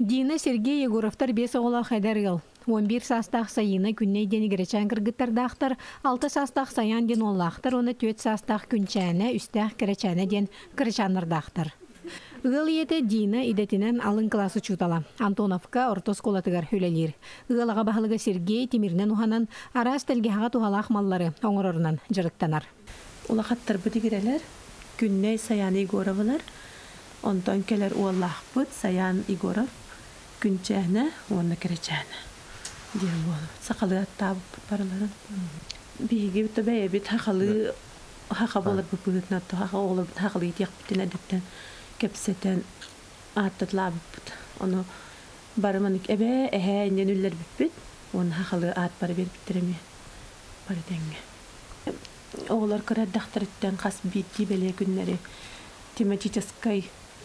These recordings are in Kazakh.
Дина Сергей Егоровтар бес оғыла қайдарғыл. 11 састақ сайыны күнней дені гіречен кіргіттардақтыр, 6 састақ саян ден олақтыр, оны 4 састақ күнчәне, үстәқ кіречәне ден кіречанырдақтыр. Үгіл еті Дина идетінен алын класы чутала. Антоновка ортос колатығар хүлелер. Үгілаға бағылығы Сергей Тимирнен ұханан арас тәлгеға тухалақ маллары оңырырынан жырықтанар. Улақаттар бұды керелер, күнней Саян Егоровылар, онтан келер уаллақ бұд Саян Егоров, күнчәне, оны кіречәне. Дем бол. Сақалы аттабы параларын. Биги бит бәе бит хақалы хақа болар бу бүтнә то хақа олар бит хақалы итек битен әдәптән кепсетен аттытлап бит. Аны барыманык әбә инде нүлләр бит. Оны хақалы ат бар бер биттереме. Бар дәңгә. Олар кара дактырыттан хас битти беле күннәре. Тематической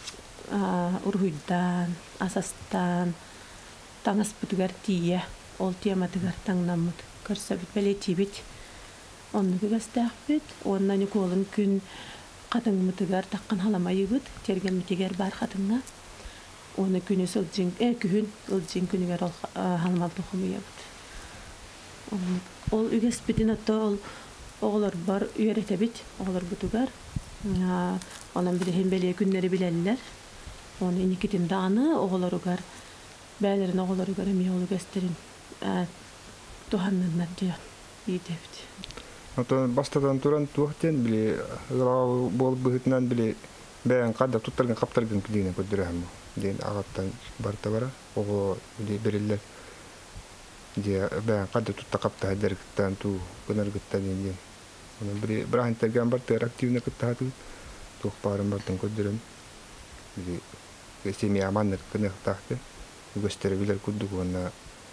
ургыйдан, асастан таңас бүтгәр тие. Ол тематыгар таңнамыд. Көрсі бит бәлети бит. Оны күгәстәқ бит. Оннан үколын күн қатыңмытыгар таққан халамайы бит. Терген митигер бар қатыңа. Оны күні сылджин, күн сылджин күнігер халамал тұқымыя бит. Ол үгәс бітін атта ол оғылар бар үйерете бит. Оғылар бұтыгар. Онан білген бәле күннері біләлілер. Оны иникетін даны оғылар ұғар. Бәлерін оғылар ұғар әме олы гәстерін. Туханнан дият идебит. Ото бастадан туран туhtен биле бол быгытнан биле бәен када туттарган каптарган кидене көдөрәм. Ден агаттан барта бара. Ого биле бериллер. Дия бәен када тутта капта хәдәргәттән ту гынаргыттан ден. Аны бире бирән тәгән бар тәр активны кыттаты. Тух парым бартын көдөрәм. Биле семья аманнар кыны тахты. Gösterebilir kudduk ona.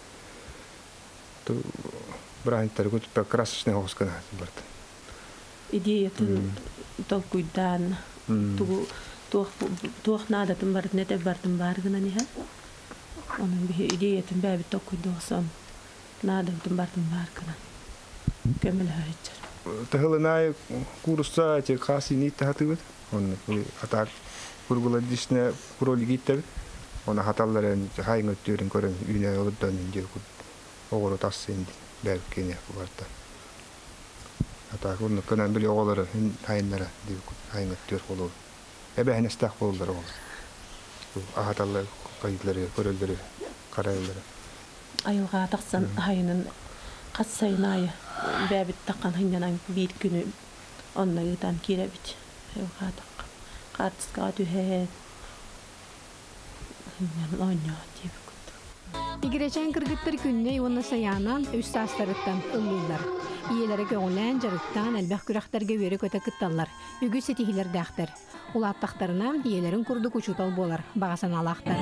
То брахинтар гут по красочный хоскана барт. Идея толкуйдан тух надо тем барт нет бартым баргана не ха. Он идея тем баби толкуйдосан надо тем бартым баргана. Кемел хайчар. Тахланай курса те хаси нит хатыгыт. Он атак кургуладишне кролигиттер. Он хаталларын хайгыт түрен көрөн үйнө олудан инде оғыры тасын бәлкене барта. Ата күн көнен биле оғылары хайнара дип хайнат төр болу. Эбәһен стак болдыр ол. Ахаталлар кайдлары көрөлдөрү карайлары. Айылга таксан хайнын кассайнай бәбит таккан хайнан бир күнү онна ютан киребит. Айылга так. Картска түһә. Хайнан онья дип. Игречен кыргыттыр күнне онна саянан үс састарыттан ыллылар. Иелері көңілән жарыттан әлбәқ күрәқтерге өре көті кытталар. Үгі сетихилер дәқтір. Ол аттақтарынан иелерін күрді күчутал болар. Бағасан алақтар.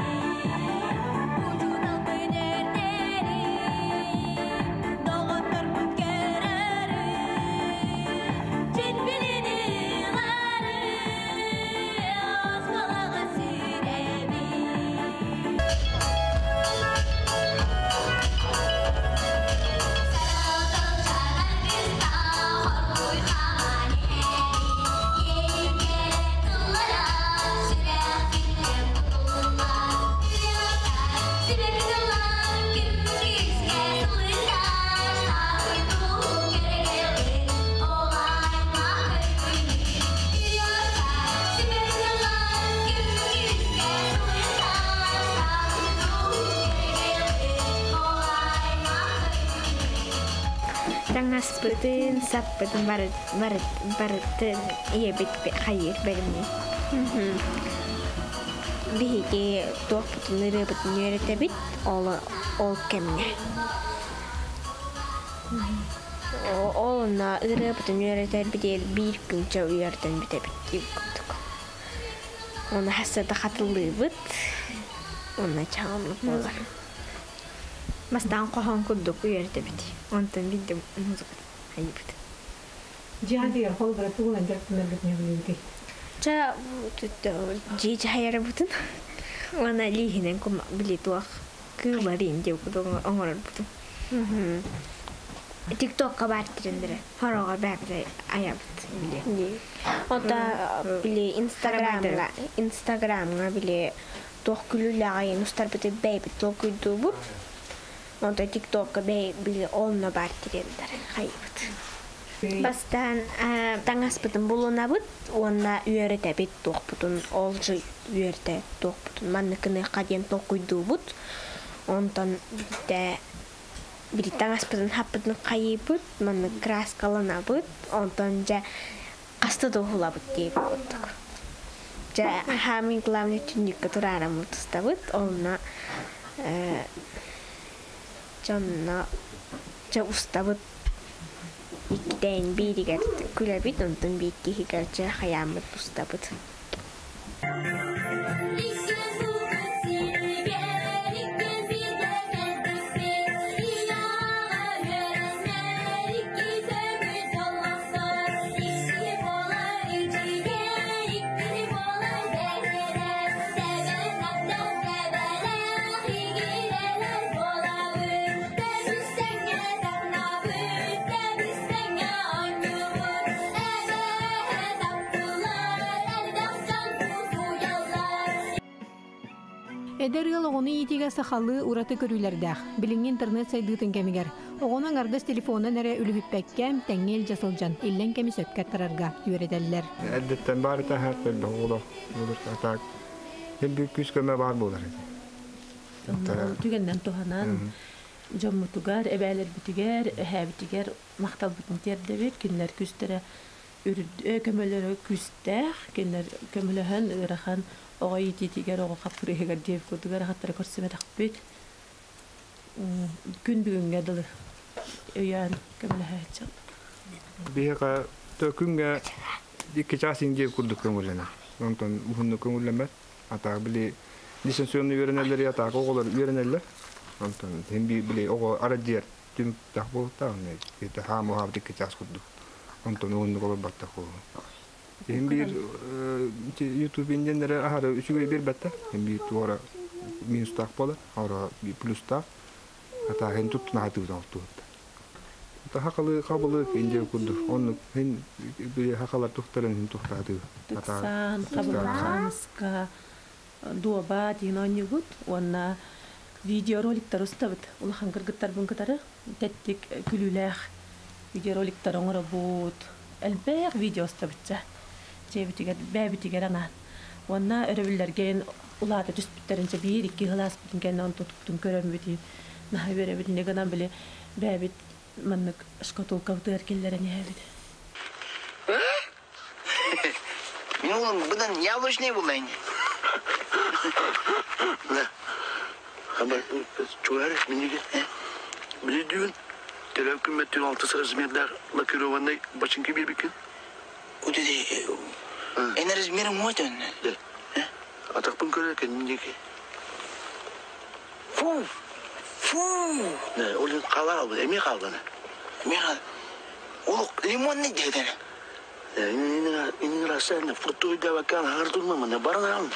Спытын, саппытын барыттын ебит хайыр бәрімне. Бейге тоқпытын ұрыбытын өреті бит, ол кәміне. Олына ұрыбытын өреті бітел бір күнче үйерден біте бит деп күттік. Оны хасыда қатылы бұт, оны чағымлық болар. Мастан қоған күддік үйерді бит. Онтан бидde музыка hayıbıdı. Cihadiyer holgara tuğulan jartınlar bitmeye bilirdi. Ça cici hayara butun. Ona lihinen kuma bili tuak kıvarin diye kudu ongoran butun. TikTok kabartırındırı. Horoga bäbde ayabıt bili. Onda bili Instagram'a bili тох күлүләгәй устар бите бәйбит тол куйдубут. Онда TikTokка бәйбили олна бар дигәндәр хайбыт. Бастан таңаспытын булунабыт, онна үйәрәтә бит тохпутун, олжы үйәртә тохпутун. Манныкыны каден тох куйдубут. Онтан дә бир таңаспытын хаппытын кайыпыт, манны краскаланабыт, онтан жа касты дохулабыт дип оттук. Жа хамин главный түннүккө турарамыт устабыт, онна жанна жа устабыт икден биригер күләбит, онтан биккихигер жа хаямыт устабыт. Эдер ыл оғыны етеге сақалы ураты көрілердәқ. Біліңгі интернет сайдығытын кәмігер. Оғының ардыс телефонын әрі үлігіппәккәм тәңел жасылжан. Иллен кәмі сөпкәт тарарға үйретелілер. Әдеттен бары тәхәт бөлді оғылы. Атақ. Хембі күз көмі бар болар. Түгеннен туғанан жоммутугар, әбәлер бүтігер, әбітігер мақтал бүтін тердебет, кенлер күстері көмөлөрө күстәх, кенлер көмөлөһөн ырахан оғай ететігер, оға қапырығығар деп көтігер, ағаттары көрсіме тақпет. Күн бүгінге дылы өйен көмөлөһө әтчіл. Бейіға күнге екі часың деп күрдік көңіліне. Онтан ұхынны көңілінбәт. Атағы біле лисенсионны үйренелер, атағы оғылар үйренелер. Онтан хемби біле оғы ара дер түм тақ болытта, хамы хабы екі час күрдік. Онтан ұғынны қолы баттақ болу. Хемби YouTube-инден ахары үшіге бір бәтті. Хемби туғара минус тақ болы, ара плюс тақ. Атағы хен тұттына хатығыдан ұқтығытты. Хақалы қабылы инде күрді. Оны хен хақалар тұқтарын хен тұқтады. Тұқсан, қабылғанысқа дуаба деген ойны бұд. Оны видеороликтар ұстабыд. Улахан кіргіттар бұн кітары тәттік күліләқ видеороликтар оңыры бұд. Әлбәқ видео ұстабыдша. Бәбітігер анан. Оны өрөбілерген улады түспіттерінше бір, екі ғылас бүтін кәнді оны тұтықтың көрім бүтін. Нахай бөрі бүтін егінан біле бәбіт маннык шкатулка әркеллері не әбіді. Мен оғылым бұдан яблочный болайын. Қабар, чуғары, менеге. Біле дүйін, теләу күмметтен 6 размерлер лакированный бачынки бір бекен. Өтеді, әне размерім өтін. Атақпын көрі екен, менеге. Фу! Олың қала қалды, әме қалдыны? Әме қалды. Ол лимон не дедені? Енің расы әне фұртуы да бәкән ағыр тұрмамын, барын алым.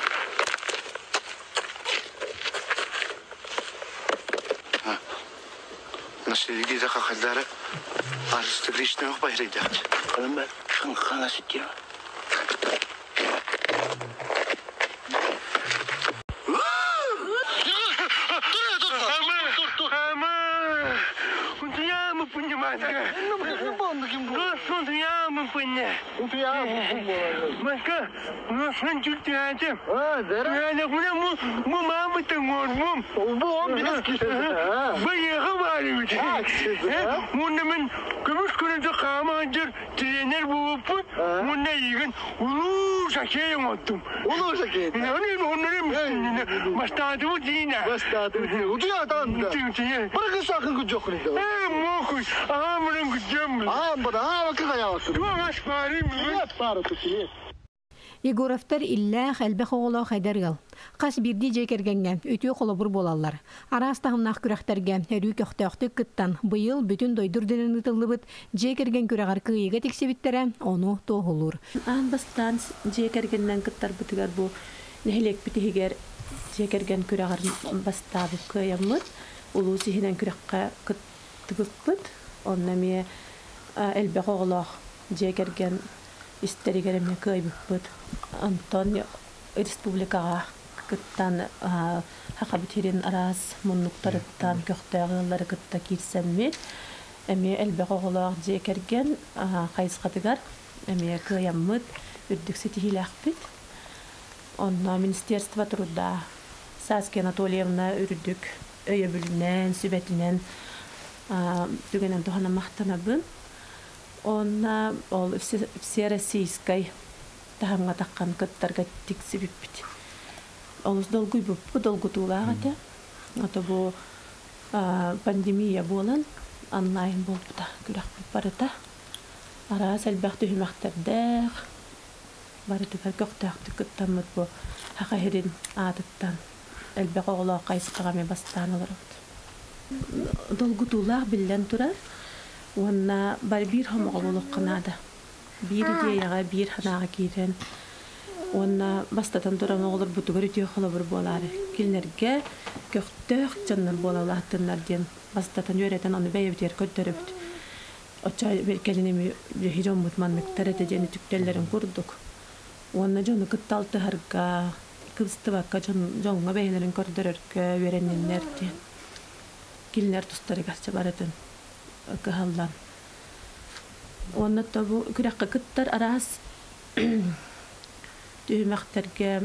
Нашы егеде қақалдары арысты грешіне өқ байрайды. Қалым бәр, қана сүтке ба. Маска, у нас чуть рядом. Мы мамы там мормом. Вы говорите. Мунмен кабушкуны да хамаджер тренер булупут. Мунна иган улу шакеем оттум. Улу шакеем. Оннарым бастаду дина. Бастаду. Удиядан. Бара сакын күжөкүн. Мокуй. Амрым күжөм. Бара кыгая отур. Тугаш барым. Бара тутуне. Егоровтар иллах әлбәқ оғылау қайдарғал. Қас бірді жекергенген өтіе қолабыр болалар. Арастағымнақ күрәқтерге әрі көқтіяқты күттан бұйыл бүтін дойдырдырын ұтылы бұд жекерген күрәғар күйеге тексебіттері оны тоғылыр. Ан бастан жекергеннен күттар бұтығар бұл нәхелек бітігер жекерген күрәғар бастабы көйемміт. Улу сихінен күрәққа күттігіп бұд. Оннаме әлбәқ оғылау жекерген истеригереме көй бүкпөт. Антон республикаға кыттан хакабитерин арас муннуктарыттан көктөгөлөр кытта кирсенми эми элбек оголоох жекерген кайсыкатыгар эми кыяммыт үрдүксү тихилахпит онно министерство труда Саския Анатольевна үрдүк өйөбүлүнен сүбетинен түгенен тухана мактанабын онна ол всероссийской тахамга таккан кыттарга тиксибиппит олус долгуйбуппу долгутуулаагата ото бу пандемия болан онлайн болбута күрәкпит барыта арас элбэх түһүмэхтердэх барытыгар көктөктү кыттаммыт бу хакахирин аатыттан элбэх оголоо кайсыкагаме бастаан олорот долгутуулаах биллен турар уонна бар бир хомого болукканада бир идеяга бир ханаага киирен уонна бастатан туран оголор бутугар үтүөхолобур болаары килнерге көктөөх жаннар болалааттыннар диэн бастатан үөретен ону бэйэбитер көттөрөбүт оча беркелинеми хижоммут манныктар эте жени түктеллерин курдук уонна жону кытталтыһарга кыбыстыбакка жоңга бэйэлерин көрдөрөргө үөренниннер диэн килнер тустарыгарча барытын кыһаллан уонна тобу күрәккэ кыттар арас түһүмэхтерге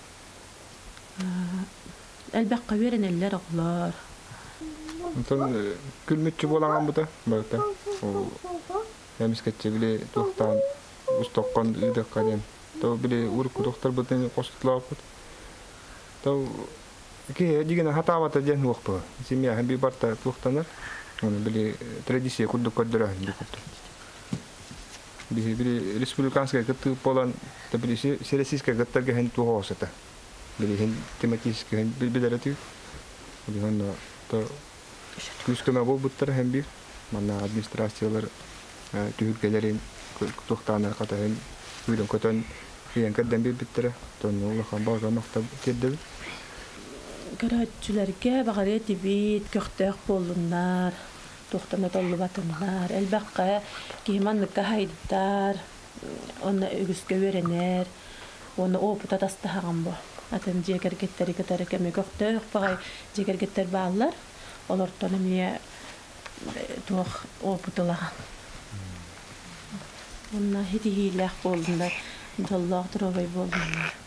элбэкка үөренеллер оглор Онтон күлмүтчү болаңан бута барыта. Эмискетче биле тохтан устоккон ыдыкка ден. То биле урку доктор бутен костулап. То ки дигене хатавата ден уокпу. Семья хем би барта тохтанар. Оны биле традиция курдук көрдөрө дикут. Биле республиканская кытты полан та биле российская кыттарга хен тухосата. Биле хен тематический хен билдерати. Биле онда то күскөмө болбуттар хем бир мана администрациялар түгүлгелерин тохтанар катайын үйдөн көтөн кийин кырдан бир биттер тону улахан бага мактап кеддеби гараччуларга багары тибит көктөк болуннар тохтана толлубатыннар элбакка кийманныкка хайдыттар оны үгүскө беренер оны опута тастахаган бу атын жегергеттери кытары кеме көктөк багай жегергеттер баалар олортон эмие туох опутулаган онна хитихилэх болдундар жоллоох туробай болдундар